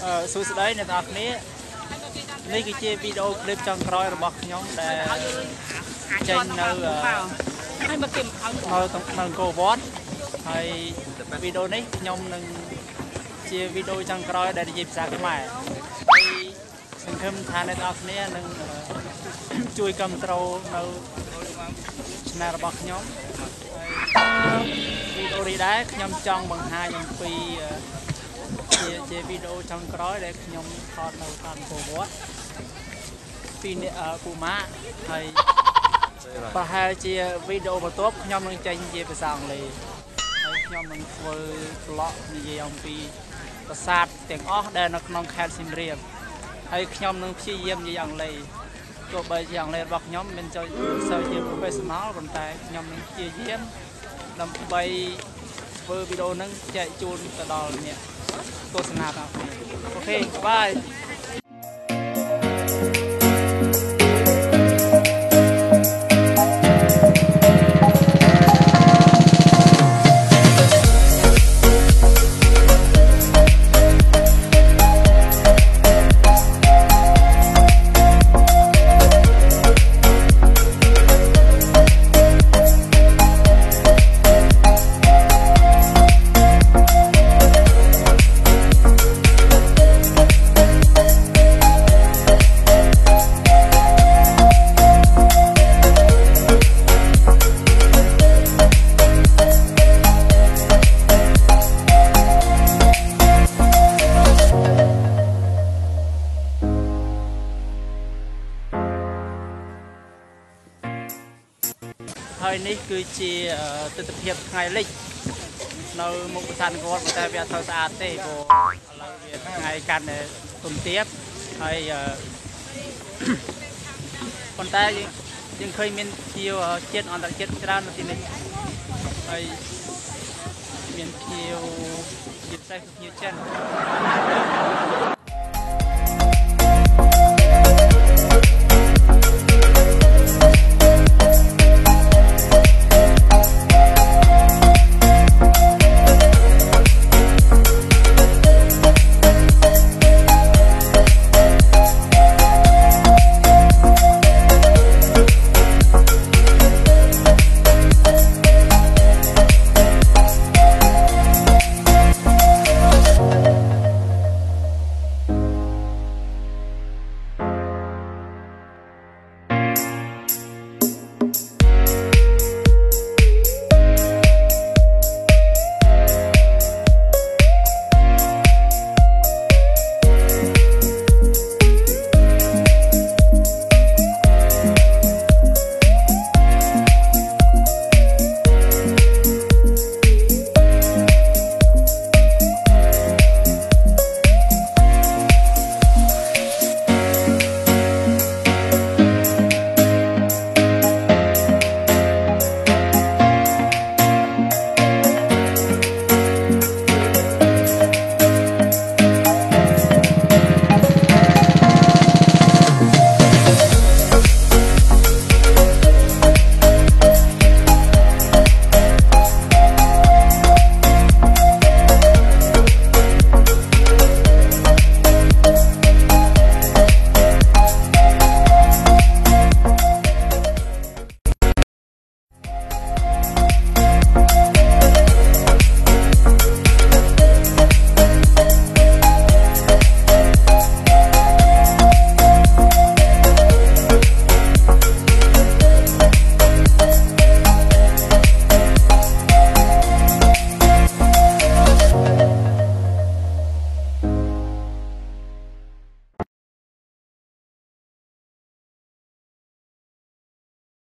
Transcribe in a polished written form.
សួស្តីអ្នកនរគ្នានេះគឺជាវីដេអូคลิปចុងក្រោយរបស់ខ្ញុំដែលចេញនៅហើយមកគេនៅអង្គរវត្តហើយវីដេអូនេះខ្ញុំនឹងជាវីដេអូចុងក្រោយដែលនិយាយភាសាខ្មែរហើយសង្ឃឹមថាអ្នកនរគ្នានឹងជួយគាំទ្រនៅ channel របស់ខ្ញុំហើយវីដេអូនេះដែរខ្ញុំចង់បង្ហាញអំពីជាវីដេអូចុងក្រោយដែលខ្ញុំថតនៅតាមអង្គរវត្តពីអ្នកពូម៉ាហើយប្រហែលជាវីដេអូបន្ទាប់ខ្ញុំនឹងចេញជាភាសាអង់គ្លេសហើយខ្ញុំនឹងធ្វើ vlog និយាយអំពីប្រាសាទទាំងអស់ដែលនៅក្នុងខេត្តសៀមរាបហើយខ្ញុំនឹងព្យាយាមនិយាយអង់គ្លេសទោះបីជាអង់គ្លេសរបស់ខ្ញុំមិនចូលសូវជា professional ប៉ុន្តែខ្ញុំនឹងព្យាយាមដើម្បីធ្វើវីដេអូនឹងចែកជូនទៅដល់អ្នកទស្សនាទាំងអស់គ្នាអូខេបាយហើយនេះគឺជាទិដ្ឋភាពថ្ងៃលិចនៅមុខប្រាសាទអង្គរវត្តតែវាអត់ត្រូវស្អាតទេព្រោះឥឡូវវាថ្ងៃកាន់តែទុំទៀបហើយប៉ុន្តែយើងឃើញមានភ្ញៀវជាតិអន្តរជាតិច្រើននៅទីនេះហើយមានភ្ញៀវជាពិសេសភ្ញៀវចិន